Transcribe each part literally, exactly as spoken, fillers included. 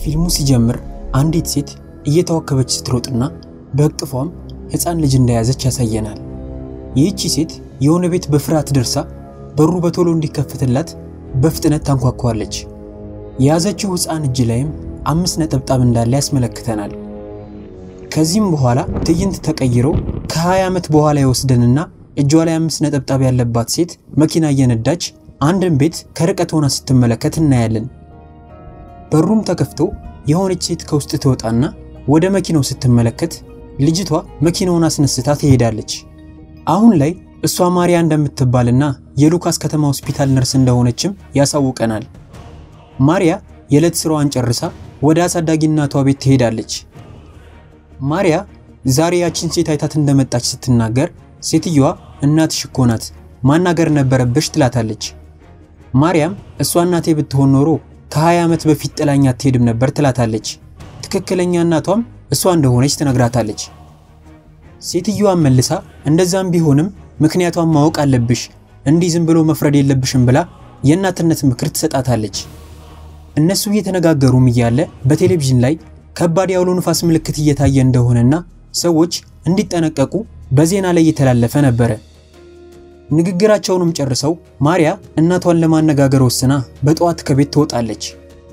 ፊልሙ ሲጀምር አንዲት ሴት እየተዋከበች ስትሮጥና በእቅፏም ህፃን ልጅ እንደያዘች ያሳየናል። ይህቺ ሴት የሆነ ቤት በፍርሃት ደርሳ በሩ በቶሎ እንዲከፈትላት በፍጥነት ታንኳኳለች። የያዘችው ህፃን እጅ ላይም አምስት ነጠብጣብ እንዳለ ያስመለክተናል። ከዚህም በኋላ ትዕይንት ተቀይሮ ከ20 ዓመት በኋላ ይወስደንና እጇ ላይ አምስት ነጠብጣብ ያለባት ሴት መኪና እየነዳች አንድን ቤት ከርቀት ሆና ስትመለከት እናያለን። በሩም ተከፍቶ የሆነች ሴት ከውስጥ ትወጣና ወደ መኪናው ስትመለከት ልጅቷ መኪናውን አስነስታ ትሄዳለች። አሁን ላይ እሷ ማሪያ እንደምትባልና የሉካስ ከተማ ሆስፒታል ነርስ እንደሆነችም ያሳውቀናል። ማሪያ የዕለት ስራዋን ጨርሳ ወደ አሳዳጊ እናቷ ቤት ትሄዳለች። ማሪያ ዛሬ ያቺን ሴት አይታት እንደመጣች ስትናገር ሴትየዋ እናትሽ እኮ ናት ማናገር ነበረብሽ ትላታለች። ማሪያም እሷ እናቴ ብትሆን ኖሮ ከ20 ዓመት በፊት ጥላኛ አትሄድም ነበር ትላታለች። ትክክለኛ እናቷም እሷ እንደሆነች ትነግራታለች። ሴትየዋ መልሳ እንደዛም ቢሆንም ምክንያቷን ማወቅ አለብሽ እንዲህ ዝም ብሎ መፍረድ የለብሽም ብላ የእናትነት ምክር ትሰጣታለች። እነሱ እየተነጋገሩም እያለ በቴሌቪዥን ላይ ከባድ ያውሎ ንፋስ ምልክት እየታየ እንደሆነና ሰዎች እንዲጠነቀቁ በዜና ላይ እየተላለፈ ነበር። ንግግራቸውንም ጨርሰው ማሪያ እናቷን ለማነጋገር ወስና በጠዋት ከቤት ትወጣለች።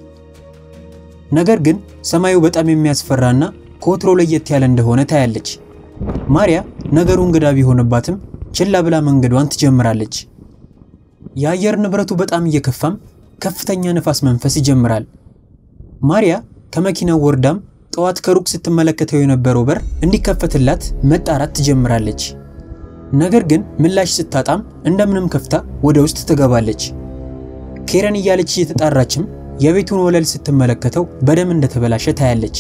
ነገር ግን ሰማዩ በጣም የሚያስፈራና ከወትሮ ለየት ያለ እንደሆነ ታያለች። ማሪያ ነገሩ እንግዳ ቢሆንባትም ችላ ብላ መንገዷን ትጀምራለች። የአየር ንብረቱ በጣም እየከፋም ከፍተኛ ንፋስ መንፈስ ይጀምራል። ማሪያ ከመኪናው ወርዳም ጠዋት ከሩቅ ስትመለከተው የነበረው በር እንዲከፈትላት መጣራት ትጀምራለች። ነገር ግን ምላሽ ስታጣም እንደምንም ከፍታ ወደ ውስጥ ትገባለች። ኬረን እያለች እየተጣራችም የቤቱን ወለል ስትመለከተው በደም እንደተበላሸ ታያለች።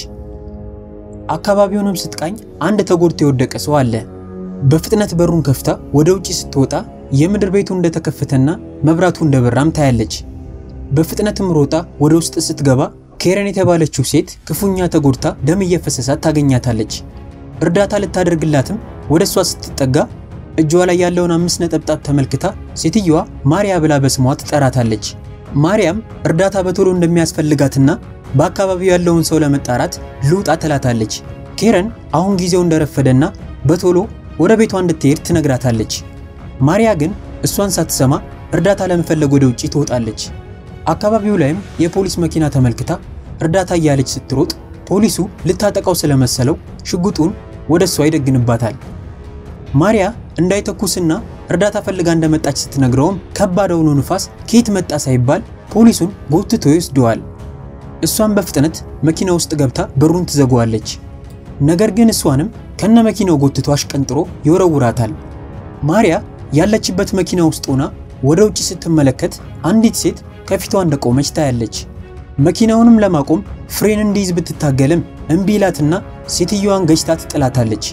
አካባቢውንም ስትቃኝ አንድ ተጎድቶ የወደቀ ሰው አለ። በፍጥነት በሩን ከፍታ ወደ ውጪ ስትወጣ የምድር ቤቱ እንደተከፈተና መብራቱ እንደበራም ታያለች። በፍጥነትም ሮጣ ወደ ውስጥ ስትገባ ኬረን የተባለችው ሴት ክፉኛ ተጎድታ ደም እየፈሰሳት ታገኛታለች። እርዳታ ልታደርግላትም ወደሷ ስትጠጋ እጇ ላይ ያለውን አምስት ነጠብጣብ ተመልክታ ሴትየዋ ማሪያ ብላ በስሟ ትጠራታለች። ማሪያም እርዳታ በቶሎ እንደሚያስፈልጋትና በአካባቢው ያለውን ሰው ለመጣራት ልውጣ ትላታለች። ኬረን አሁን ጊዜው እንደረፈደና በቶሎ ወደ ቤቷ እንድትሄድ ትነግራታለች። ማሪያ ግን እሷን ሳትሰማ እርዳታ ለመፈለግ ወደ ውጪ ትወጣለች። አካባቢው ላይም የፖሊስ መኪና ተመልክታ እርዳታ እያለች ስትሮጥ ፖሊሱ ልታጠቃው ስለመሰለው ሽጉጡን ወደሷ ይደግንባታል። ማሪያ እንዳይተኩስና እርዳታ ፈልጋ እንደመጣች ስትነግረውም ከባድ አውሎ ንፋስ ከየት መጣ ሳይባል ፖሊሱን ጎትቶ ይወስደዋል። እሷን በፍጥነት መኪና ውስጥ ገብታ በሩን ትዘጋዋለች። ነገር ግን እሷንም ከነ መኪናው ጎትቶ አሽቀንጥሮ ይወረውራታል። ማሪያ ያለችበት መኪና ውስጥ ሆና ወደ ውጪ ስትመለከት አንዲት ሴት ከፊቷ እንደቆመች ታያለች። መኪናውንም ለማቆም ፍሬን እንዲይዝ ብትታገልም እምቢ ይላትና ሴትየዋን ገጭታ ትጥላታለች።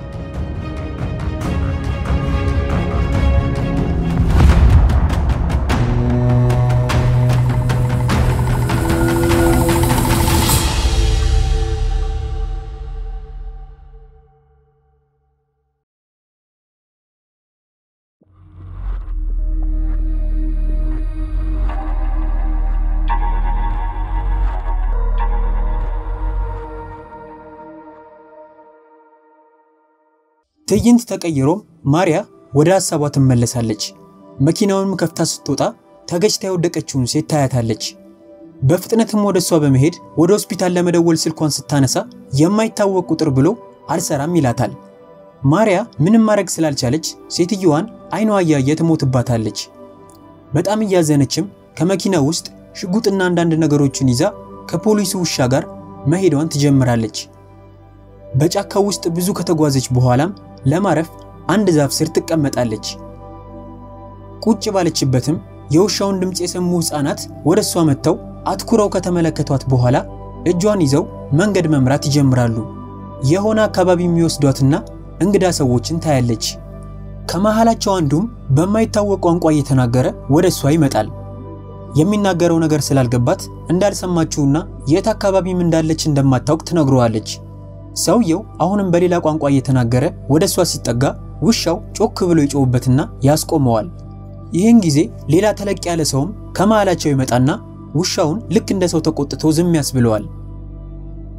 ትዕይንት ተቀይሮም ማሪያ ወደ ሐሳቧ ትመለሳለች። መኪናውንም ከፍታ ስትወጣ ተገጭታ የወደቀችውን ሴት ታያታለች። በፍጥነትም ወደሷ በመሄድ ወደ ሆስፒታል ለመደወል ስልኳን ስታነሳ የማይታወቅ ቁጥር ብሎ አልሰራም ይላታል። ማሪያ ምንም ማድረግ ስላልቻለች ሴትየዋን አይኗ እያየ ትሞትባታለች። በጣም እያዘነችም ከመኪናው ውስጥ ሽጉጥና አንዳንድ ነገሮችን ይዛ ከፖሊሱ ውሻ ጋር መሄዷን ትጀምራለች። በጫካው ውስጥ ብዙ ከተጓዘች በኋላም ለማረፍ አንድ ዛፍ ስር ትቀመጣለች። ቁጭ ባለችበትም የውሻውን ድምጽ የሰሙ ህፃናት ወደሷ መተው አትኩረው ከተመለከቷት በኋላ እጇን ይዘው መንገድ መምራት ይጀምራሉ። የሆነ አካባቢ የሚወስዷትና እንግዳ ሰዎችን ታያለች። ከመሃላቸው አንዱም በማይታወቅ ቋንቋ እየተናገረ ወደሷ ይመጣል። የሚናገረው ነገር ስላልገባት እንዳልሰማችውና የት አካባቢም እንዳለች እንደማታውቅ ትነግረዋለች። ሰውየው አሁንም በሌላ ቋንቋ እየተናገረ ወደሷ ሲጠጋ ውሻው ጮክ ብሎ ይጮውበትና ያስቆመዋል። ይህን ጊዜ ሌላ ተለቅ ያለ ሰውም ከመሃላቸው ይመጣና ውሻውን ልክ እንደ ሰው ተቆጥቶ ዝም ያስብለዋል።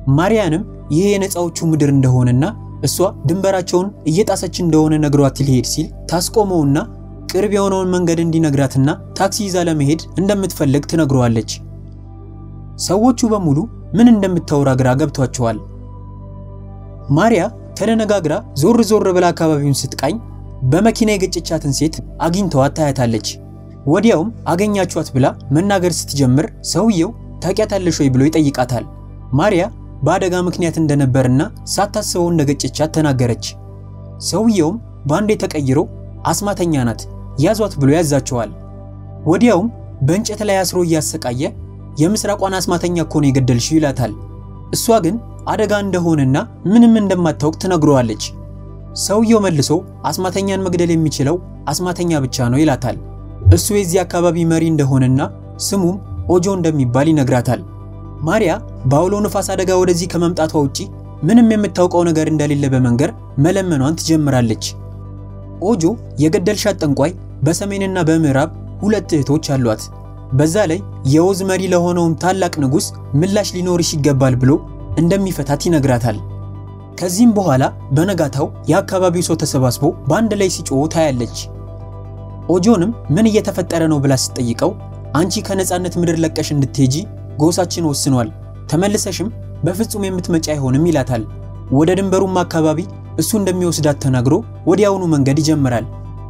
ማሪያንም ይሄ የነፃዎቹ ምድር እንደሆነና እሷ ድንበራቸውን እየጣሰች እንደሆነ ነግሯት ሊሄድ ሲል ታስቆመውና ቅርብ የሆነውን መንገድ እንዲነግራትና ታክሲ ይዛ ለመሄድ እንደምትፈልግ ትነግረዋለች። ሰዎቹ በሙሉ ምን እንደምታወራ ግራ ገብቷቸዋል። ማሪያ ተደነጋግራ ዞር ዞር ብላ አካባቢውን ስትቃኝ በመኪና የገጨቻትን ሴት አግኝተዋት ታያታለች። ወዲያውም አገኛችኋት ብላ መናገር ስትጀምር ሰውየው ታውቂያታለሽ ወይ ብሎ ይጠይቃታል። ማሪያ በአደጋ ምክንያት እንደነበርና ሳታስበው እንደገጨቻት ተናገረች። ሰውየውም ባንዴ ተቀይሮ አስማተኛ ናት ያዟት ብሎ ያዛቸዋል። ወዲያውም በእንጨት ላይ አስሮ እያሰቃየ የምስራቋን አስማተኛ እኮ ነው የገደልሽው ይላታል። እሷ ግን አደጋ እንደሆነና ምንም እንደማታውቅ ትነግረዋለች። ሰውየው መልሶ አስማተኛን መግደል የሚችለው አስማተኛ ብቻ ነው ይላታል። እሱ የዚህ አካባቢ መሪ እንደሆነና ስሙም ኦጆ እንደሚባል ይነግራታል። ማሪያ ባውሎ ንፋስ አደጋ ወደዚህ ከመምጣቷ ውጪ ምንም የምታውቀው ነገር እንደሌለ በመንገር መለመኗን ትጀምራለች። ኦጆ የገደልሻት ጠንቋይ በሰሜንና በምዕራብ ሁለት እህቶች አሏት። በዛ ላይ የኦዝ መሪ ለሆነውም ታላቅ ንጉስ ምላሽ ሊኖርሽ ይገባል ብሎ እንደሚፈታት ይነግራታል። ከዚህም በኋላ በነጋታው የአካባቢው ሰው ተሰባስቦ ባንድ ላይ ሲጮህ ታያለች። ኦጆንም ምን እየተፈጠረ ነው ብላ ስትጠይቀው አንቺ ከነጻነት ምድር ለቀሽ እንድትሄጂ ጎሳችን ወስኗል፣ ተመልሰሽም በፍጹም የምትመጪ አይሆንም ይላታል። ወደ ድንበሩም አካባቢ እሱ እንደሚወስዳት ተናግሮ ወዲያውኑ መንገድ ይጀምራል።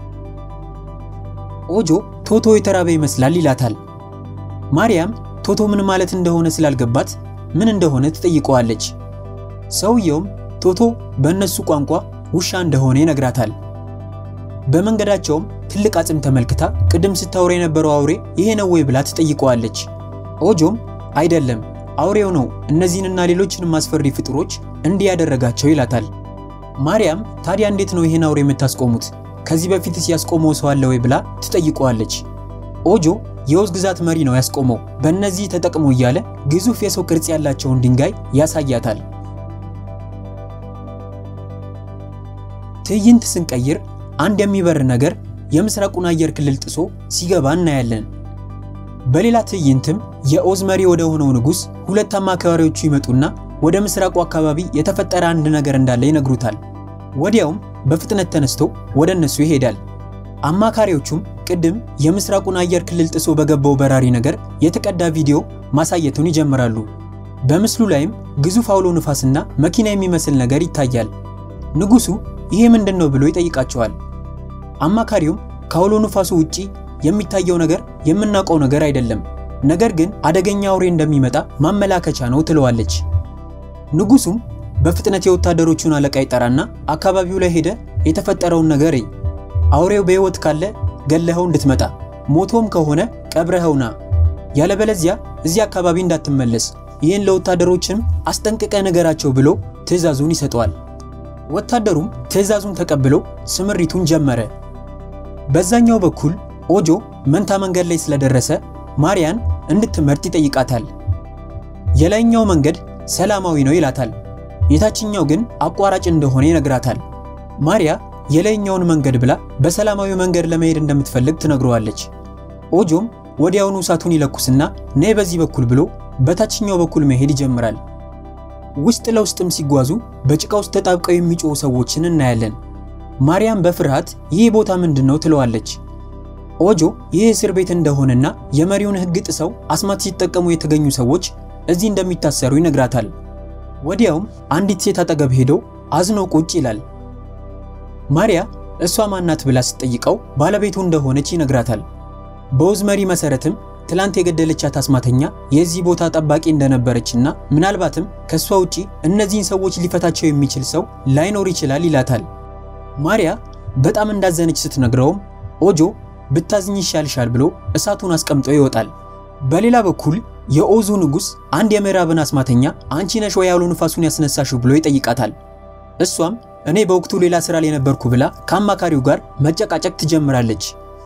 ኦጆ ቶቶ የተራበ ይመስላል ይላታል። ማሪያም ቶቶ ምን ማለት እንደሆነ ስላልገባት ምን እንደሆነ ትጠይቀዋለች። ሰውየውም ቶቶ በእነሱ ቋንቋ ውሻ እንደሆነ ይነግራታል። በመንገዳቸውም ትልቅ አጽም ተመልክታ ቅድም ስታወራ የነበረው አውሬ ይሄ ነው ወይ ብላ ትጠይቀዋለች። ኦጆም አይደለም አውሬው ነው እነዚህንና ሌሎችንም አስፈሪ ፍጥሮች እንዲህ ያደረጋቸው ይላታል። ማሪያም ታዲያ እንዴት ነው ይሄን አውሬ የምታስቆሙት? ከዚህ በፊትስ ያስቆመው ሰው አለ ወይ ብላ ትጠይቀዋለች። ኦጆ የኦዝ ግዛት መሪ ነው ያስቆመው በእነዚህ ተጠቅሞ እያለ ግዙፍ የሰው ቅርጽ ያላቸውን ድንጋይ ያሳያታል። ትዕይንት ስንቀይር አንድ የሚበር ነገር የምስራቁን አየር ክልል ጥሶ ሲገባ እናያለን። በሌላ ትዕይንትም የኦዝ መሪ ወደ ሆነው ንጉስ ሁለት አማካሪዎቹ ይመጡና ወደ ምስራቁ አካባቢ የተፈጠረ አንድ ነገር እንዳለ ይነግሩታል። ወዲያውም በፍጥነት ተነስቶ ወደ እነሱ ይሄዳል። አማካሪዎቹም ቅድም የምስራቁን አየር ክልል ጥሶ በገባው በራሪ ነገር የተቀዳ ቪዲዮ ማሳየቱን ይጀምራሉ። በምስሉ ላይም ግዙፍ አውሎ ንፋስና መኪና የሚመስል ነገር ይታያል። ንጉሱ ይሄ ምንድነው ብሎ ይጠይቃቸዋል። አማካሪውም ከአውሎ ንፋሱ ውጪ የሚታየው ነገር የምናውቀው ነገር አይደለም፣ ነገር ግን አደገኛ አውሬ እንደሚመጣ ማመላከቻ ነው ትለዋለች። ንጉሱም በፍጥነት የወታደሮቹን አለቃ ይጠራና አካባቢው ላይ ሄደ የተፈጠረውን ነገር እይ፣ አውሬው በህይወት ካለ ገለኸው እንድትመጣ፣ ሞቶም ከሆነ ቀብረኸውና፣ ያለበለዚያ እዚህ አካባቢ እንዳትመለስ፣ ይህን ለወታደሮችም አስጠንቅቀ ነገራቸው ብሎ ትዕዛዙን ይሰጠዋል። ወታደሩም ትዕዛዙን ተቀብሎ ስምሪቱን ጀመረ። በዛኛው በኩል ኦጆ መንታ መንገድ ላይ ስለደረሰ ማሪያን እንድትመርጥ ይጠይቃታል። የላይኛው መንገድ ሰላማዊ ነው ይላታል፣ የታችኛው ግን አቋራጭ እንደሆነ ይነግራታል። ማሪያ የላይኛውን መንገድ ብላ በሰላማዊ መንገድ ለመሄድ እንደምትፈልግ ትነግረዋለች። ኦጆም ወዲያውኑ እሳቱን ይለኩስና ነይ በዚህ በኩል ብሎ በታችኛው በኩል መሄድ ይጀምራል። ውስጥ ለውስጥም ሲጓዙ በጭቃ ውስጥ ተጣብቀው የሚጮሁ ሰዎችን እናያለን። ማሪያም በፍርሃት ይህ ቦታ ምንድነው ትለዋለች። ኦጆ ይህ እስር ቤት እንደሆነና የመሪውን ሕግ ጥሰው አስማት ሲጠቀሙ የተገኙ ሰዎች እዚህ እንደሚታሰሩ ይነግራታል። ወዲያውም አንዲት ሴት አጠገብ ሄዶ አዝኖ ቁጭ ይላል። ማሪያ እሷ ማናት ብላ ስትጠይቀው ባለቤቱ እንደሆነች ይነግራታል። በኦዝ መሪ መሰረትም ትላንት የገደለቻት አስማተኛ የዚህ ቦታ ጠባቂ እንደነበረችና ምናልባትም ከሷ ውጪ እነዚህን ሰዎች ሊፈታቸው የሚችል ሰው ላይኖር ይችላል ይላታል። ማሪያ በጣም እንዳዘነች ስትነግረውም ኦጆ ብታዝኝ ይሻልሻል ብሎ እሳቱን አስቀምጦ ይወጣል። በሌላ በኩል የኦዙ ንጉስ አንድ የምዕራብን አስማተኛ አንቺ ነሽ ወይ አውሎ ንፋሱን ያስነሳሽው ብሎ ይጠይቃታል። እሷም እኔ በወቅቱ ሌላ ስራ ላይ ነበርኩ ብላ ከአማካሪው ጋር መጨቃጨቅ ትጀምራለች።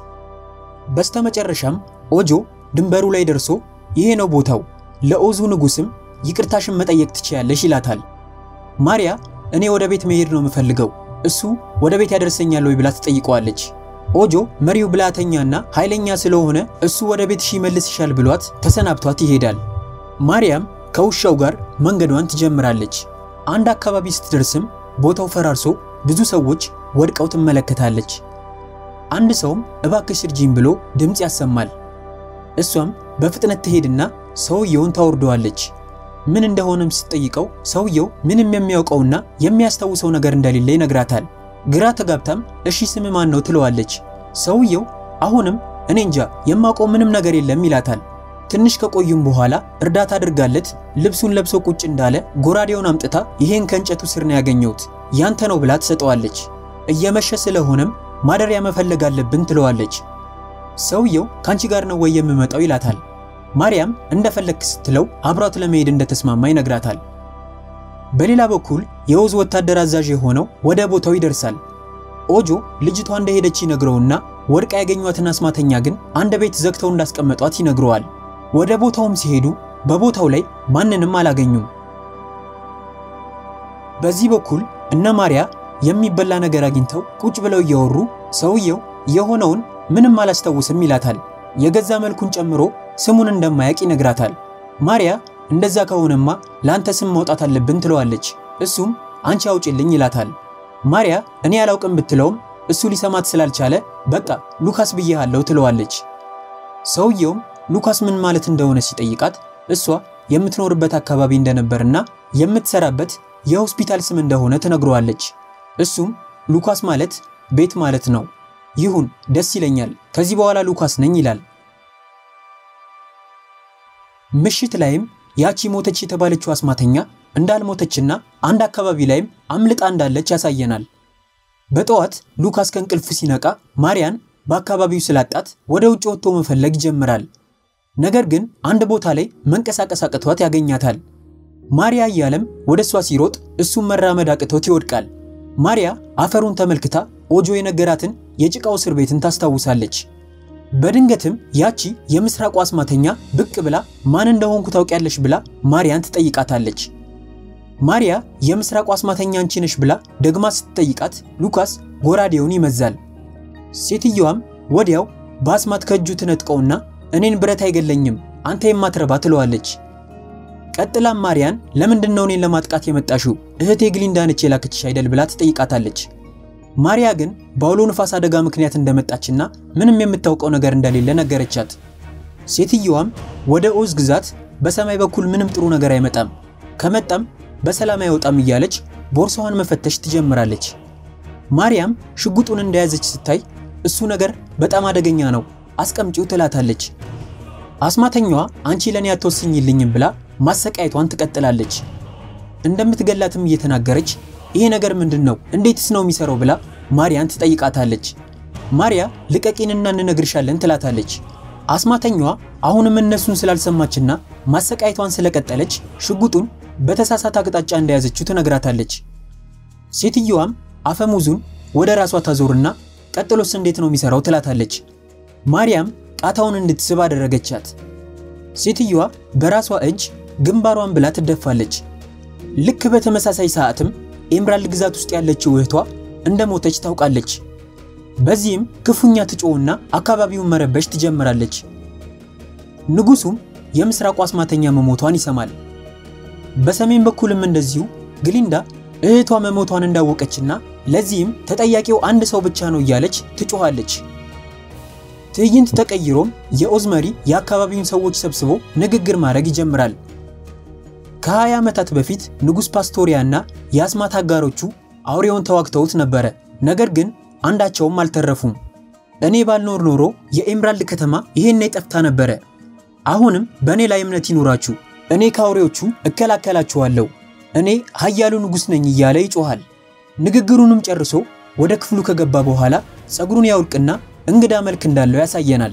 በስተመጨረሻም ኦጆ ድንበሩ ላይ ደርሶ ይሄ ነው ቦታው፣ ለኦዙ ንጉስም ይቅርታሽን መጠየቅ ትችያለሽ ይላታል። ማሪያ እኔ ወደ ቤት መሄድ ነው የምፈልገው፣ እሱ ወደ ቤት ያደርሰኛል ወይ ብላ ትጠይቀዋለች። ኦጆ መሪው ብላተኛና ኃይለኛ ስለሆነ እሱ ወደ ቤትሽ ይመልስሻል ብሏት ተሰናብቷት ይሄዳል። ማሪያም ከውሻው ጋር መንገዷን ትጀምራለች። አንድ አካባቢ ስትደርስም ቦታው ፈራርሶ ብዙ ሰዎች ወድቀው ትመለከታለች። አንድ ሰውም እባክሽ እርጂኝ ብሎ ድምጽ ያሰማል። እሷም በፍጥነት ትሄድና ሰውየውን ታወርደዋለች። ምን እንደሆነም ስትጠይቀው ሰውየው ምንም የሚያውቀውና የሚያስታውሰው ነገር እንደሌለ ይነግራታል። ግራ ተጋብታም እሺ ስም ማን ነው ትለዋለች። ሰውየው አሁንም እኔ እንጃ የማውቀው ምንም ነገር የለም ይላታል። ትንሽ ከቆዩም በኋላ እርዳታ አድርጋለት ልብሱን ለብሶ ቁጭ እንዳለ ጎራዴውን አምጥታ ይሄን ከእንጨቱ ስር ነው ያገኘሁት ያንተ ነው ብላ ትሰጠዋለች። እየመሸ ስለሆነም ማደሪያ መፈለግ አለብን ትለዋለች። ሰውየው ካንቺ ጋር ነው ወይ የምመጣው ይላታል። ማርያም እንደፈለክ ስትለው አብሯት ለመሄድ እንደተስማማ ይነግራታል። በሌላ በኩል የኦዝ ወታደር አዛዥ የሆነው ወደ ቦታው ይደርሳል። ኦጆ ልጅቷ እንደሄደች ይነግረውና ወድቃ ያገኙትን አስማተኛ ግን አንድ ቤት ዘግተው እንዳስቀመጧት ይነግረዋል። ወደ ቦታውም ሲሄዱ በቦታው ላይ ማንንም አላገኙም። በዚህ በኩል እነ ማርያ የሚበላ ነገር አግኝተው ቁጭ ብለው እያወሩ ሰውየው የሆነውን ምንም አላስታውስም ይላታል። የገዛ መልኩን ጨምሮ ስሙን እንደማያውቅ ይነግራታል። ማርያ እንደዛ ከሆነማ ላንተ ስም ማውጣት አለብን ትለዋለች። እሱም አንቺ አውጪልኝ ይላታል። ማርያ እኔ ያላውቅም ብትለውም እሱ ሊሰማት ስላልቻለ በቃ ሉካስ ብዬሃለሁ ትለዋለች። ሰውየውም ሉካስ ምን ማለት እንደሆነ ሲጠይቃት እሷ የምትኖርበት አካባቢ እንደነበርና የምትሰራበት የሆስፒታል ስም እንደሆነ ትነግረዋለች። እሱም ሉካስ ማለት ቤት ማለት ነው። ይሁን ደስ ይለኛል ከዚህ በኋላ ሉካስ ነኝ ይላል። ምሽት ላይም ያቺ ሞተች የተባለችው አስማተኛ እንዳልሞተችና አንድ አካባቢ ላይም አምልጣ እንዳለች ያሳየናል። በጠዋት ሉካስ ከእንቅልፉ ሲነቃ ማርያን በአካባቢው ስላጣት ወደ ውጭ ወጥቶ መፈለግ ይጀምራል። ነገር ግን አንድ ቦታ ላይ መንቀሳቀስ አቅቷት ያገኛታል። ማርያ እያለም ወደሷ ሲሮጥ እሱም መራመድ አቅቶት ይወድቃል። ማርያ አፈሩን ተመልክታ ኦጆ የነገራትን የጭቃው እስር ቤትን ታስታውሳለች። በድንገትም ያቺ የምስራቁ አስማተኛ ብቅ ብላ ማን እንደሆንኩ ታውቂያለሽ ብላ ማርያን ትጠይቃታለች። ማርያ የምስራቁ አስማተኛ አንቺ ነሽ ብላ ደግማ ስትጠይቃት ሉካስ ጎራዴውን ይመዛል። ሴትየዋም ወዲያው በአስማት ከእጁ ትነጥቀውና እኔን ብረት አይገለኝም አንተ የማትረባ ትለዋለች። ቀጥላም ማርያን ለምንድን ነው እኔን ለማጥቃት የመጣሽው እህቴ ግሊንዳ ነች የላከችሽ አይደል ብላ ትጠይቃታለች። ማርያ ግን በአውሎ ንፋስ አደጋ ምክንያት እንደመጣችና ምንም የምታውቀው ነገር እንደሌለ ነገረቻት። ሴትየዋም ወደ ኦዝ ግዛት በሰማይ በኩል ምንም ጥሩ ነገር አይመጣም ከመጣም በሰላም አይወጣም እያለች ቦርሳዋን መፈተሽ ትጀምራለች። ማርያም ሽጉጡን እንደያዘች ስታይ እሱ ነገር በጣም አደገኛ ነው አስቀምጪው ትላታለች። አስማተኛዋ አንቺ ለኔ አትወስኝልኝም ብላ ማሰቃየቷን ትቀጥላለች። እንደምትገላትም እየተናገረች ይሄ ነገር ምንድነው እንዴትስ ነው የሚሰራው ብላ ማርያን ትጠይቃታለች። ማርያ ልቀቂንና እንነግርሻለን ትላታለች። አስማተኛዋ አሁንም እነሱን ስላልሰማችና ማሰቃየቷን ስለቀጠለች ሽጉጡን በተሳሳተ አቅጣጫ እንደያዘችው ትነግራታለች። ሴትየዋም አፈሙዙን ወደ ራሷ ታዞርና ቀጥሎስ እንዴት ነው የሚሰራው ትላታለች። ማርያም ቃታውን እንድትስብ አደረገቻት። ሴትየዋ በራሷ እጅ ግንባሯን ብላ ትደፋለች። ልክ በተመሳሳይ ሰዓትም ኤምራልድ ግዛት ውስጥ ያለችው እህቷ እንደሞተች ታውቃለች። በዚህም ክፉኛ ትጮውና አካባቢውን መረበሽ ትጀምራለች። ንጉሱም የምስራቁ አስማተኛ መሞቷን ይሰማል። በሰሜን በኩልም እንደዚሁ ግሊንዳ እህቷ መሞቷን እንዳወቀችና ለዚህም ተጠያቂው አንድ ሰው ብቻ ነው እያለች ትጮሃለች። ትዕይንት ተቀይሮም የኦዝ መሪ የአካባቢውን ሰዎች ሰብስቦ ንግግር ማድረግ ይጀምራል። ከሀያ ዓመታት በፊት ንጉስ ፓስቶሪያና የአስማት አጋሮቹ አውሬውን ተዋግተውት ነበር። ነገር ግን አንዳቸውም አልተረፉም። እኔ ባልኖር ኖሮ የኤምራልድ ከተማ ይሄን ጠፍታ ነበር። አሁንም በእኔ ላይ እምነት ይኑራችሁ፣ እኔ ከአውሬዎቹ እከላከላችኋለሁ፣ እኔ ኃያሉ ንጉስ ነኝ እያለ ይጮሃል። ንግግሩንም ጨርሶ ወደ ክፍሉ ከገባ በኋላ ጸጉሩን ያውልቅና እንግዳ መልክ እንዳለው ያሳየናል።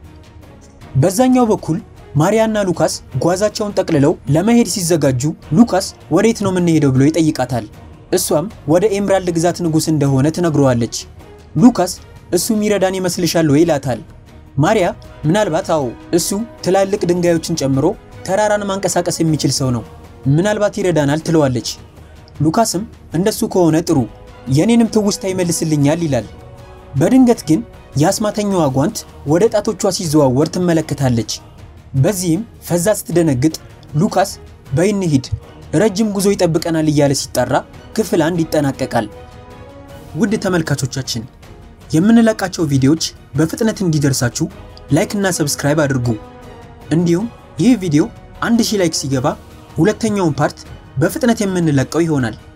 በዛኛው በኩል ማርያና ሉካስ ጓዛቸውን ጠቅልለው ለመሄድ ሲዘጋጁ ሉካስ ወዴት ነው የምንሄደው ብሎ ይጠይቃታል። እሷም ወደ ኤምራልድ ግዛት ንጉስ እንደሆነ ትነግረዋለች። ሉካስ እሱ ሚረዳን ይመስልሻል ወይ ይላታል። ማርያ ምናልባት አዎ እሱ ትላልቅ ድንጋዮችን ጨምሮ ተራራን ማንቀሳቀስ የሚችል ሰው ነው፣ ምናልባት ይረዳናል ትለዋለች። ሉካስም እንደሱ ከሆነ ጥሩ የኔንም ትውስታ ይመልስልኛል ይላል። በድንገት ግን ያስማተኛዋ ጓንት ወደ ጣቶቿ ሲዘዋወር ትመለከታለች። በዚህም ፈዛ ስትደነግጥ ሉካስ በይንሂድ ረጅም ጉዞ ይጠብቀናል እያለ ሲጣራ ክፍል አንድ ይጠናቀቃል። ውድ ተመልካቾቻችን የምንለቃቸው ቪዲዮዎች በፍጥነት እንዲደርሳችሁ ላይክ እና ሰብስክራይብ አድርጉ። እንዲሁም ይህ ቪዲዮ አንድ ሺህ ላይክ ሲገባ ሁለተኛውን ፓርት በፍጥነት የምንለቀው ይሆናል።